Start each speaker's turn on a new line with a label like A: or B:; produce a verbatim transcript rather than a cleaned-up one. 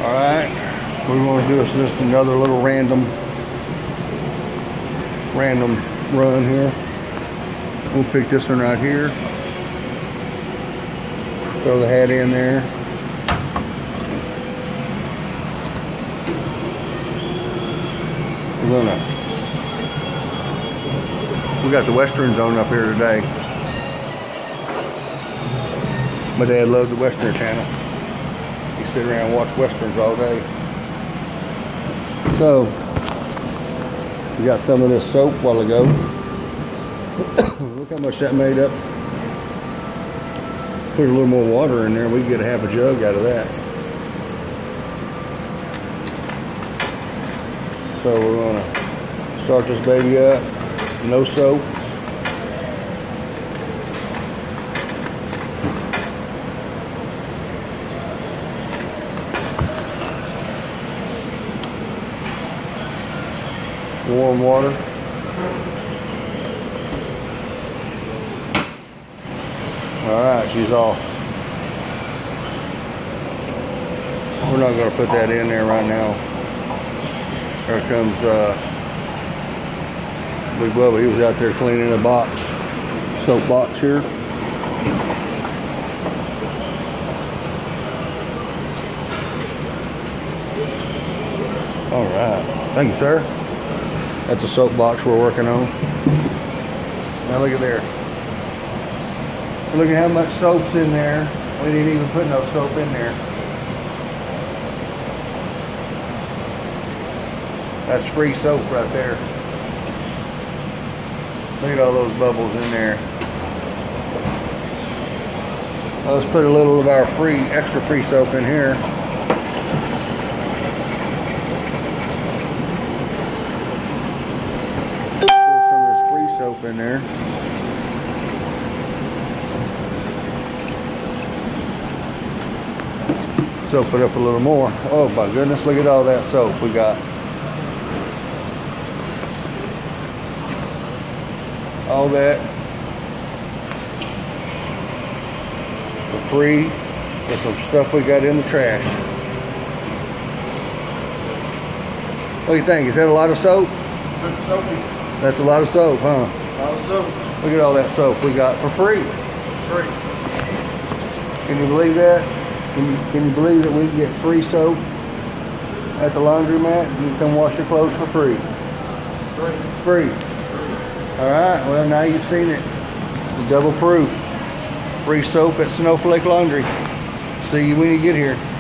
A: Alright, we're going to do is just another little random random run here. We'll pick this one right here. Throw the hat in there. We're gonna we got the Western Zone up here today. My dad loved the Western channel. He sit around and watch Westerns all day. So we got some of this soap a while ago. Look how much that made up. Put a little more water in there, we can get a half a jug out of that. So we're gonna start this baby up. No soap. Warm water. Alright, she's off. We're not going to put that in there right now. Here comes uh, Big Bubba. He was out there cleaning a box. Soap box here. Alright. Thank you, sir. That's a soap box we're working on. Now look at there. Look at how much soap's in there. We didn't even put no soap in there. That's free soap right there. Look at all those bubbles in there. Let's put a little of our free, extra free soap in here. Soap in there. Soap it up a little more. Oh my goodness, look at all that soap we got. All that for free with some stuff we got in the trash. What do you think? Is that a lot of soap?
B: Good soapy.
A: That's a lot of soap, huh?
B: A lot of soap.
A: Look at all that soap we got for free.
B: Free.
A: Can you believe that? Can you, can you believe that we can get free soap at the laundromat? You can come wash your clothes for free.
B: Free.
A: Free. All right, well now you've seen it. Double proof. Free soap at Snowflake Laundry. See you when you get here.